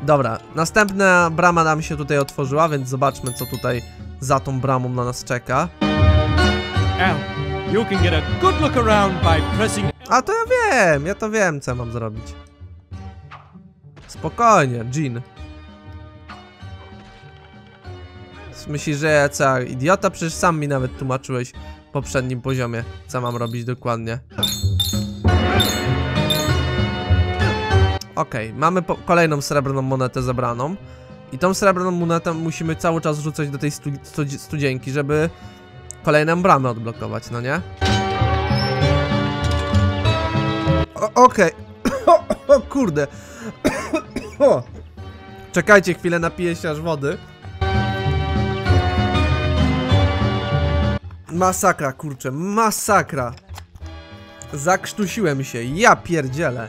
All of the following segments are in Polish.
Dobra, następna brama nam się tutaj otworzyła, więc zobaczmy, co tutaj za tą bramą na nas czeka. You can get a good look around by pressing... A to ja to wiem, co mam zrobić. Spokojnie, Jean. Myślisz, że ja co, idiota? Przecież sam mi nawet tłumaczyłeś w poprzednim poziomie, co mam robić dokładnie. Okej, mamy kolejną srebrną monetę zebraną. I tą srebrną monetę musimy cały czas rzucać do tej studzienki, żeby kolejną bramę odblokować, no nie? Okej. O kurde. Czekajcie chwilę, napiję się aż wody. Masakra, kurczę, masakra. Zakrztusiłem się, ja pierdzielę.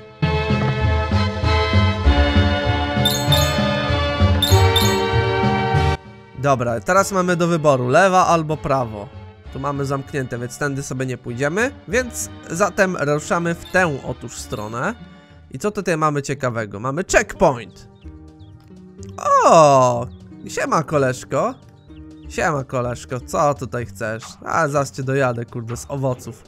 Dobra, teraz mamy do wyboru lewa albo prawo. Tu mamy zamknięte, więc tędy sobie nie pójdziemy. Więc zatem ruszamy w tę otóż stronę. I co tutaj mamy ciekawego? Mamy checkpoint. O, siema koleżko. Siema koleżko, co tutaj chcesz? A zaraz cię dojadę, kurde, z owoców.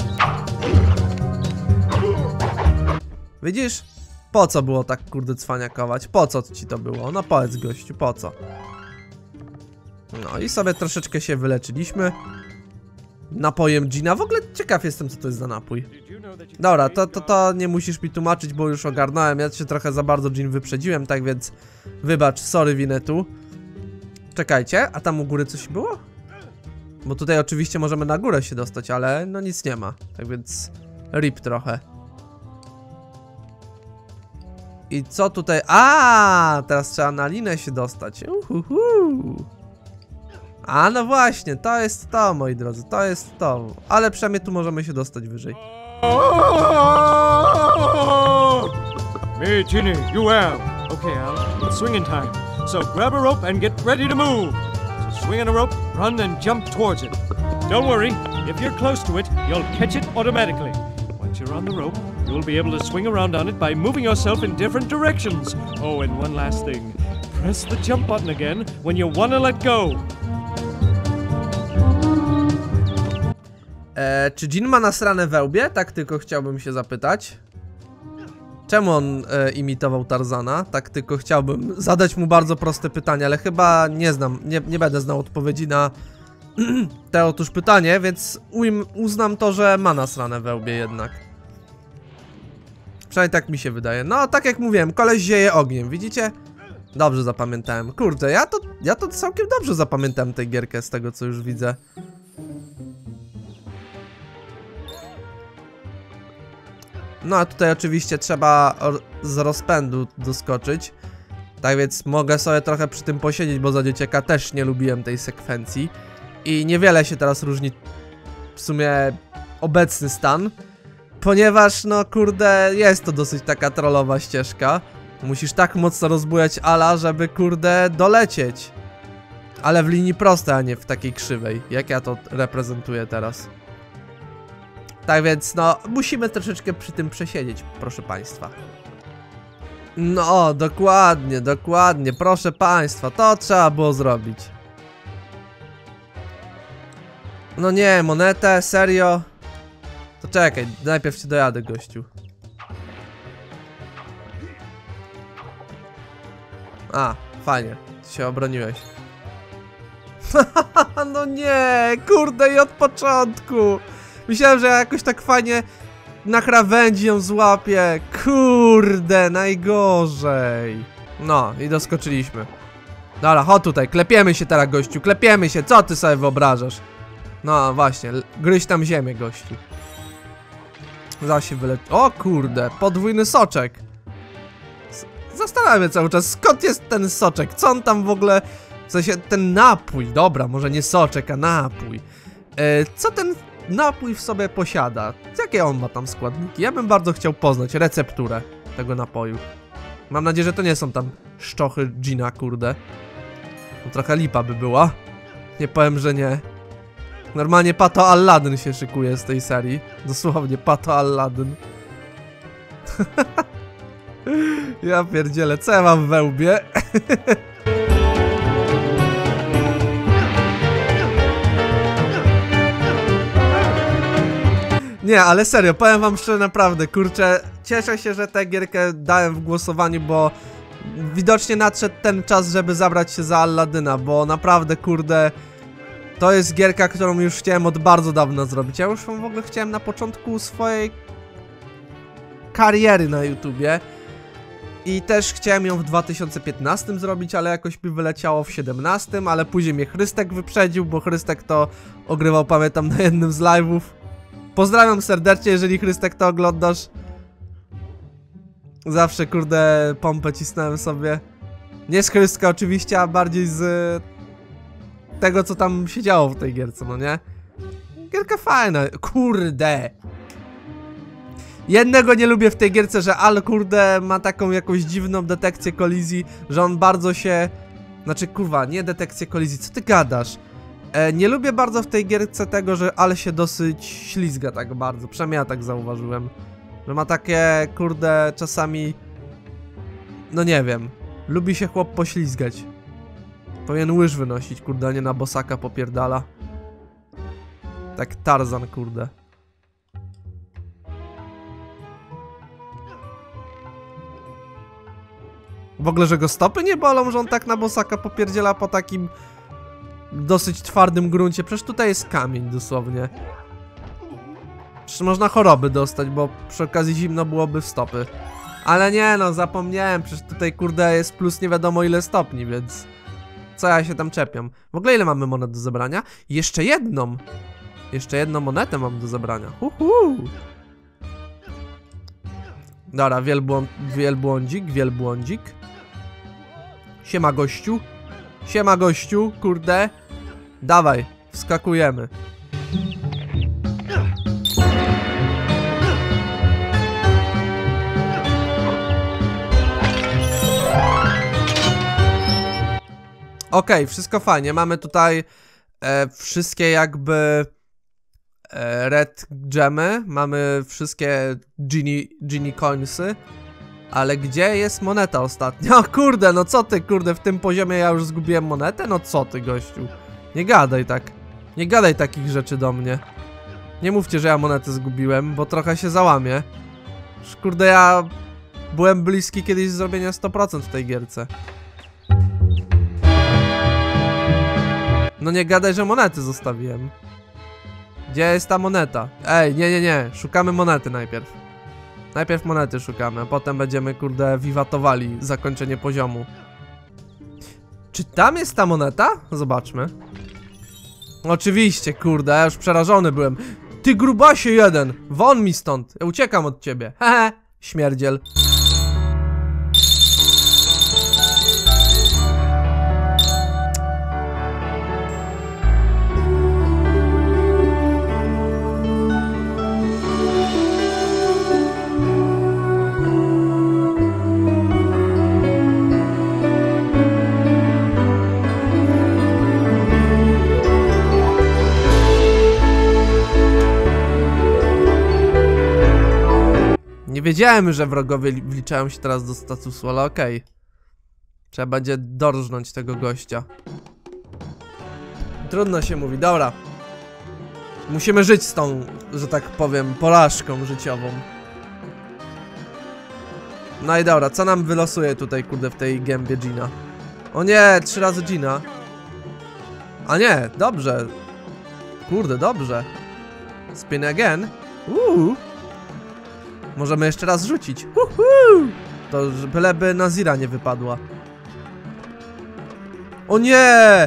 Widzisz? Po co było tak, kurde, cwaniakować? Po co ci to było? No powiedz, gościu, po co? No i sobie troszeczkę się wyleczyliśmy napojem Gina. W ogóle ciekaw jestem, co to jest za napój. Dobra, to nie musisz mi tłumaczyć, bo już ogarnąłem. Ja się trochę za bardzo Gin wyprzedziłem, tak więc wybacz, sorry Winetu. Czekajcie, a tam u góry coś było? Bo tutaj oczywiście możemy na górę się dostać, ale no nic nie ma. Tak więc rip trochę. I co tutaj? A, teraz trzeba na linę się dostać. A no właśnie, to jest to, moi drodzy, to jest to. Ale przynajmniej tu możemy się dostać wyżej. Me, Ginny, you Al. Okay, Al, it's swinging time. So grab a rope and get ready to move. So swing on a rope, run and jump towards it. Don't worry, if you're close to it, you'll catch it automatically. Once you're on the rope, you'll be able to swing around on it by moving yourself in different directions. Oh, and one last thing. Press the jump button again when you want to let go. Czy Jin ma nasrane we łbie? Tak tylko chciałbym się zapytać. Czemu on imitował Tarzana? Tak tylko chciałbym zadać mu bardzo proste pytanie, ale chyba nie znam, nie będę znał odpowiedzi na te otóż pytanie, więc uznam to, że ma nasrane we łbie jednak. Przynajmniej tak mi się wydaje. No, tak jak mówiłem, koleś zieje ogniem, widzicie? Dobrze zapamiętałem. Kurde, ja to całkiem dobrze zapamiętałem tę gierkę z tego, co już widzę. No a tutaj oczywiście trzeba z rozpędu doskoczyć. Tak więc mogę sobie trochę przy tym posiedzieć, bo za dzieciaka też nie lubiłem tej sekwencji. I niewiele się teraz różni w sumie obecny stan. Ponieważ no kurde, jest to dosyć taka trollowa ścieżka. Musisz tak mocno rozbujać Ala, żeby kurde dolecieć. Ale w linii prostej, a nie w takiej krzywej, jak ja to reprezentuję teraz. Tak więc no, musimy troszeczkę przy tym przesiedzieć, proszę państwa. No, dokładnie, dokładnie, proszę państwa, to trzeba było zrobić. No nie, monetę, serio? To czekaj, najpierw cię dojadę, gościu. A, fajnie, się obroniłeś. No nie, kurde, i od początku. Myślałem, że jakoś tak fajnie na krawędzi ją złapię. Kurde, najgorzej. No, i doskoczyliśmy. Dobra, chodź tutaj, klepiemy się teraz, gościu, klepiemy się, co ty sobie wyobrażasz? No właśnie, gryź tam ziemię, gościu. Zaraz się wyleci. O kurde, podwójny soczek. Zastanawiam się cały czas, skąd jest ten soczek, co on tam w ogóle... W sensie, ten napój, dobra, może nie soczek, a napój. Co ten napój w sobie posiada? Jakie on ma tam składniki? Ja bym bardzo chciał poznać recepturę tego napoju. Mam nadzieję, że to nie są tam szczochy Gina, kurde. No, trochę lipa by była. Nie powiem, że nie. Normalnie Pato Aladdin się szykuje z tej serii. Dosłownie Pato Aladdin. Ja pierdzielę, co ja mam we łbie? Nie, ale serio, powiem wam szczerze, naprawdę, kurczę, cieszę się, że tę gierkę dałem w głosowaniu, bo widocznie nadszedł ten czas, żeby zabrać się za Alladyna, bo naprawdę, kurde, to jest gierka, którą już chciałem od bardzo dawna zrobić. Ja już w ogóle chciałem na początku swojej kariery na YouTubie i też chciałem ją w 2015 zrobić, ale jakoś mi wyleciało w 2017, ale później mnie Chrystek wyprzedził, bo Chrystek to ogrywał, pamiętam, na jednym z live'ów. Pozdrawiam serdecznie, jeżeli Chrystek to oglądasz. Zawsze, kurde, pompę cisnąłem sobie. Nie z Chrystka oczywiście, a bardziej z tego, co tam się działo w tej gierce, no nie? Gierka fajna, kurde. Jednego nie lubię w tej gierce, że Al, kurde, ma taką jakąś dziwną detekcję kolizji, że on bardzo się... Znaczy, kurwa, nie detekcję kolizji, co ty gadasz? Nie lubię bardzo w tej gierce tego, że Al się dosyć ślizga tak bardzo, przynajmniej ja tak zauważyłem. Że ma takie, kurde, czasami... No nie wiem, lubi się chłop poślizgać. Powinien łyż wynosić, kurde, a nie na bosaka popierdala. Tak Tarzan, kurde. W ogóle, że go stopy nie bolą, że on tak na bosaka popierdziela po takim dosyć twardym gruncie. Przecież tutaj jest kamień dosłownie. Przecież można choroby dostać, bo przy okazji zimno byłoby w stopy. Ale nie no, zapomniałem, przecież tutaj, kurde, jest plus nie wiadomo ile stopni, więc... Co ja się tam czepiam? W ogóle ile mamy monet do zebrania? Jeszcze jedną! Jeszcze jedną monetę mam do zebrania. Dobra, wielbłądzik. Siema gościu. Siema gościu, kurde. Dawaj, wskakujemy. Okej, wszystko fajnie. Mamy tutaj wszystkie jakby red gemy. Mamy wszystkie genie coinsy. Ale gdzie jest moneta ostatnia? O kurde, no co ty, kurde, w tym poziomie ja już zgubiłem monetę? No co ty, gościu? Nie gadaj tak. Nie gadaj takich rzeczy do mnie. Nie mówcie, że ja monetę zgubiłem, bo trochę się załamię. Kurde, ja byłem bliski kiedyś zrobienia 100% w tej gierce. No nie gadaj, że monety zostawiłem. Gdzie jest ta moneta? Ej, nie. Szukamy monety najpierw. Najpierw monety szukamy, a potem będziemy, kurde, wiwatowali zakończenie poziomu. Czy tam jest ta moneta? Zobaczmy. Oczywiście, kurde, ja już przerażony byłem. Ty grubasie jeden! Won mi stąd! Ja uciekam od ciebie. Hehe, śmierdziel. Nie wiedziałem, że wrogowie wliczają się teraz do statusu, ale okej. Trzeba będzie dorżnąć tego gościa. Trudno się mówi, dobra. Musimy żyć z tą, że tak powiem, porażką życiową. No i dobra, co nam wylosuje tutaj, kurde, w tej gębie Gina? O nie, 3 razy Gina. A nie, dobrze. Kurde, dobrze. Spin again. Możemy jeszcze raz rzucić. To byleby Nazira nie wypadła. O nie!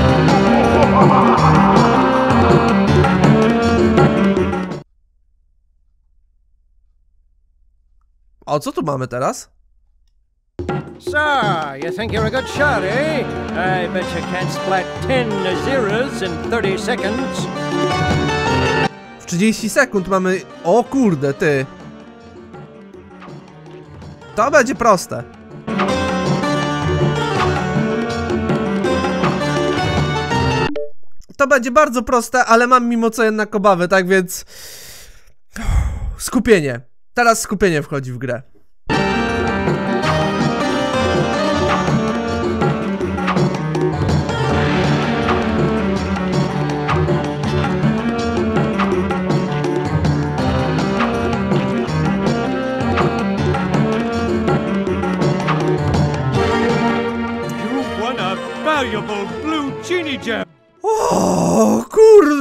O, co tu mamy teraz? So, you think you're a good shot, eh? I bet you can't splat 10 Naziras in 30 seconds. W 30 sekund mamy... O kurde, ty! To będzie proste. To będzie bardzo proste, ale mam mimo co jednak obawy, tak więc... Skupienie. Teraz skupienie wchodzi w grę.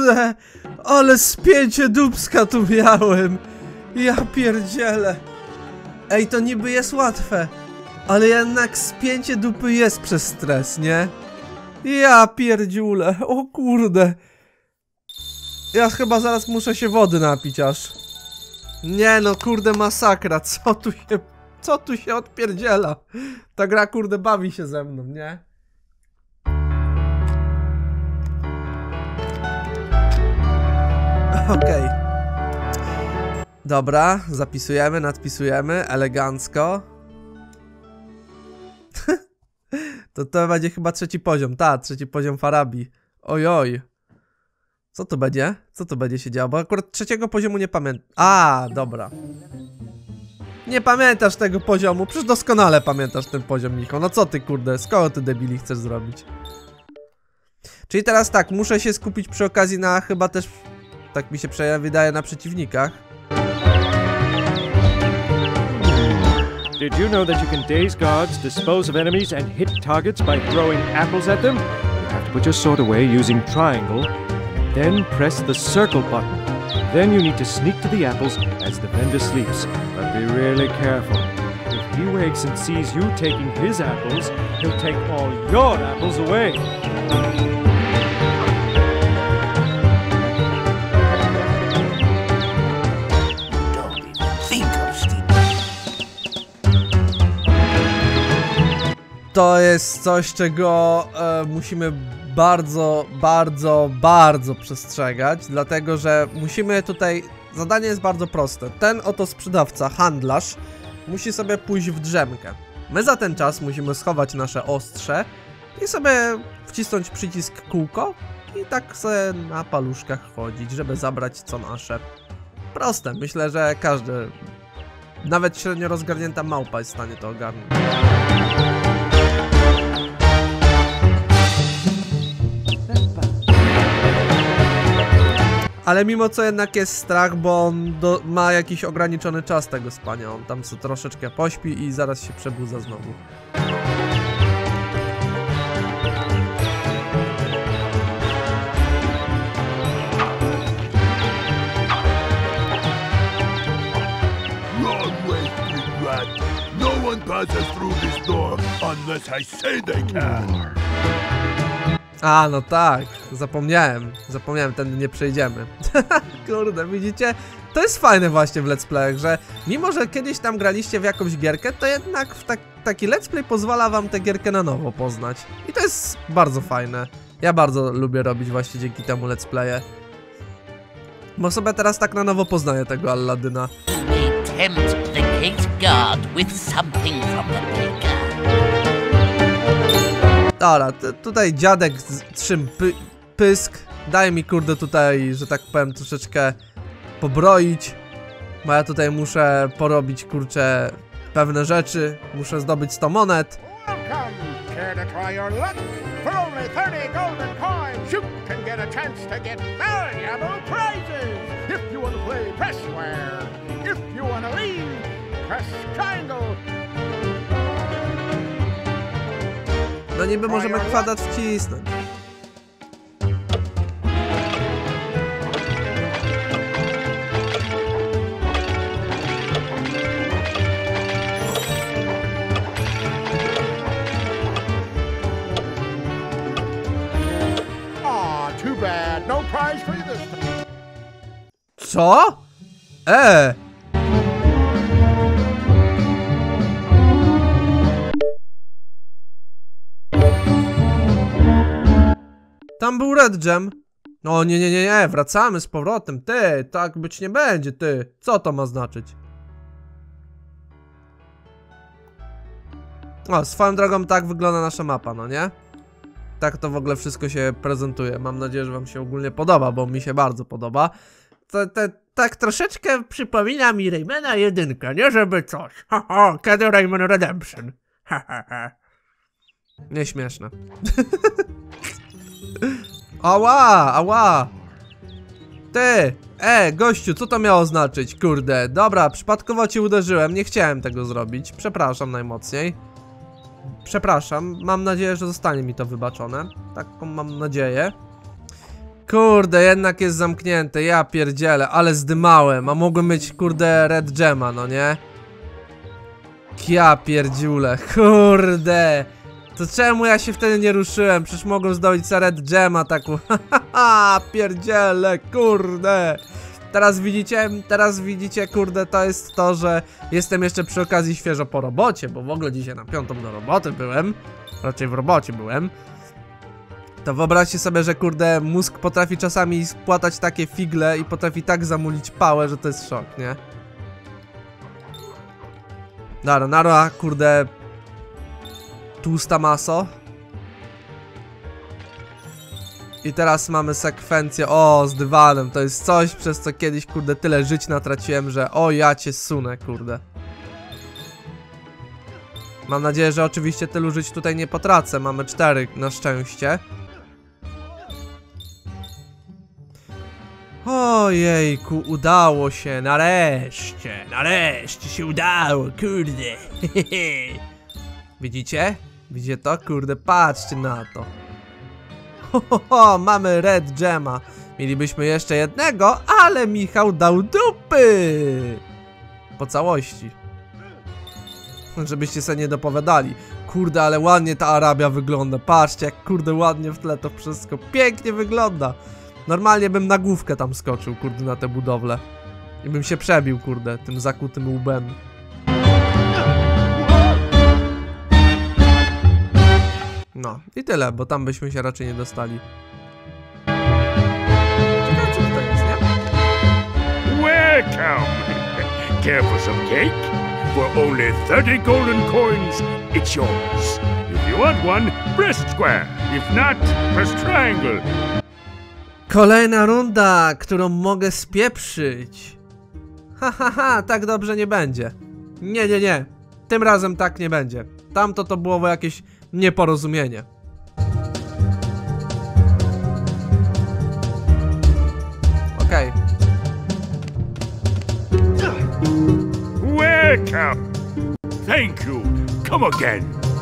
kurde! Ale spięcie dupska tu miałem! Ja pierdzielę! Ej, to niby jest łatwe, ale jednak spięcie dupy jest przez stres, nie? Ja pierdziule, o kurde! Ja chyba zaraz muszę się wody napić aż. Nie no, kurde masakra, co tu się odpierdziela? Ta gra kurde bawi się ze mną, nie? Okej. Dobra, zapisujemy, nadpisujemy, elegancko. To będzie chyba trzeci poziom, trzeci poziom Farabi. Ojoj. Co to będzie? Co to będzie się działo? Bo akurat trzeciego poziomu nie pamiętam. A, dobra. Nie pamiętasz tego poziomu, przecież doskonale pamiętasz ten poziom, Michał. No co ty kurde, skoro ty debili chcesz zrobić? Czyli teraz tak, muszę się skupić przy okazji na chyba też, tak mi się wydaje, na przeciwnikach. Did you know that you can daze guards, dispose of enemies, and hit targets by throwing apples at them? You have to put your sword away using triangle, then press the circle button. Then you need to sneak to the apples as the vendor sleeps. But be really careful. If he wakes and sees you taking his apples, he'll take all your apples away. To jest coś, czego musimy bardzo przestrzegać, dlatego że musimy tutaj, zadanie jest bardzo proste. Ten oto sprzedawca, handlarz, musi sobie pójść w drzemkę. My za ten czas musimy schować nasze ostrze i sobie wcisnąć przycisk kółko i tak sobie na paluszkach chodzić, żeby zabrać co nasze. Proste, myślę, że każdy, nawet średnio rozgarnięta małpa jest w stanie to ogarnąć. Ale mimo co jednak jest strach, bo on ma jakiś ograniczony czas tego spania. On tam sobie troszeczkę pośpi i zaraz się przebudza znowu. Wrong way, big rat. No one passes through this door unless I say they can. A, no tak, zapomniałem, tędy nie przejdziemy. Kurde, widzicie? To jest fajne właśnie w let's playach, że mimo, że kiedyś tam graliście w jakąś gierkę, to jednak taki let's play pozwala wam tę gierkę na nowo poznać. I to jest bardzo fajne. Ja bardzo lubię robić właśnie dzięki temu let's playe. Bo sobie teraz tak na nowo poznaję tego Alladyna. Tempt the gate guard with something from the baker. Dobra, tutaj dziadek trzym pysk. Daj mi kurde tutaj, że tak powiem, troszeczkę pobroić. Bo ja tutaj muszę porobić kurczę pewne rzeczy. Muszę zdobyć 100 monet. Welcome! Care to try your luck? For only 30 golden coins, you can get a chance to get valuable prizes! If you want to play, press square. If you want to leave, press triangle. No niby możemy kwadrat wcisnąć. Too bad. No prize for you this time. Co? Tam był Red Gem. No nie, wracamy z powrotem. Ty, tak być nie będzie, ty. Co to ma znaczyć? O, swoją drogą tak wygląda nasza mapa, no nie? Tak to w ogóle wszystko się prezentuje. Mam nadzieję, że wam się ogólnie podoba, bo mi się bardzo podoba. Tak troszeczkę przypomina mi Raymana 1, nie żeby coś. Kiedy Rayman Redemption. Nieśmieszne. Ała! Ty! Gościu, co to miało znaczyć? Kurde, dobra, przypadkowo ci uderzyłem, nie chciałem tego zrobić. Przepraszam najmocniej. Przepraszam, mam nadzieję, że zostanie mi to wybaczone. Taką mam nadzieję. Kurde, jednak jest zamknięte, ja pierdzielę, ale zdymałem, a mogłem mieć, kurde, red gema, no nie? Ja pierdziule, kurde. To czemu ja się wtedy nie ruszyłem? Przecież mogłem zdobyć za red gema taką, haha, pierdziele, kurde. Teraz widzicie, kurde, to jest to, że jestem jeszcze przy okazji świeżo po robocie, bo w ogóle dzisiaj na 5 do roboty byłem, raczej w robocie byłem. To wyobraźcie sobie, że kurde, mózg potrafi czasami spłatać takie figle i potrafi tak zamulić pałę, że to jest szok, nie? Nara, kurde, tłusta maso. I teraz mamy sekwencję, z dywanem, to jest coś, przez co kiedyś, kurde, tyle żyć natraciłem, że ja cię sunę, kurde. Mam nadzieję, że oczywiście tylu żyć tutaj nie potracę, mamy 4 na szczęście. Ojejku, udało się, nareszcie się udało, kurde. Widzicie? Widzicie to? Kurde, patrzcie na to. Mamy red gema. Mielibyśmy jeszcze jednego, ale Michał dał dupy. Po całości. Żebyście sobie nie dopowiadali. Kurde, ale ładnie ta Arabia wygląda. Patrzcie, jak kurde ładnie w tle to wszystko pięknie wygląda. Normalnie bym na główkę tam skoczył, kurde, na tę budowlę. I bym się przebił, kurde, tym zakutym łbem. No, i tyle, bo tam byśmy się raczej nie dostali. Ciekawe, co tutaj jest, nie? Welcome! Care for some cake? For only 30 golden coins, it's yours. If you want one, press square. If not, press triangle. Kolejna runda, którą mogę spieprzyć. Tak dobrze nie będzie. Nie. Tym razem tak nie będzie. Tamto to było jakieś nieporozumienie. Okej. Welcome! Thank you. Come again.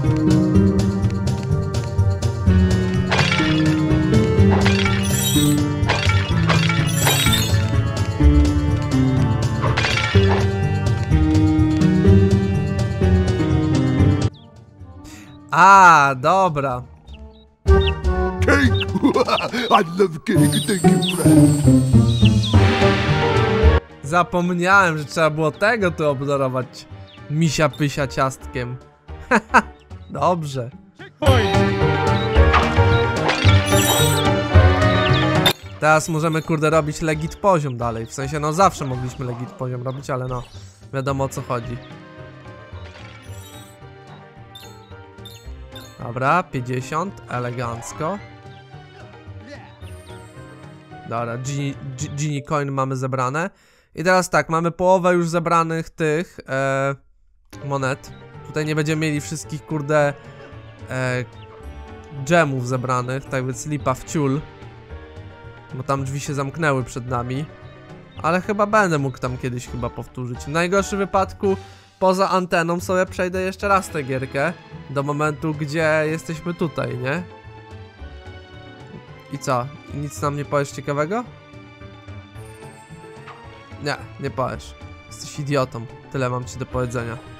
Dobra. Cake! I love cake. Thank you, friend. Zapomniałem, że trzeba było tego tu obdarować misia pysia ciastkiem. Dobrze. Teraz możemy, kurde, robić legit poziom dalej. W sensie, no zawsze mogliśmy legit poziom robić, ale no, wiadomo o co chodzi. Dobra, 50, elegancko. Dobra, Genie Coin mamy zebrane. I teraz tak, mamy połowę już zebranych tych monet. Tutaj nie będziemy mieli wszystkich, kurde, gemów zebranych, tak więc lipa w ciul. Bo tam drzwi się zamknęły przed nami. Ale chyba będę mógł tam kiedyś chyba powtórzyć. W najgorszym wypadku poza anteną sobie przejdę jeszcze raz tę gierkę. Do momentu, gdzie jesteśmy tutaj, nie? I co? Nic nam nie powiesz ciekawego? Nie powiesz. Jesteś idiotą. Tyle mam ci do powiedzenia.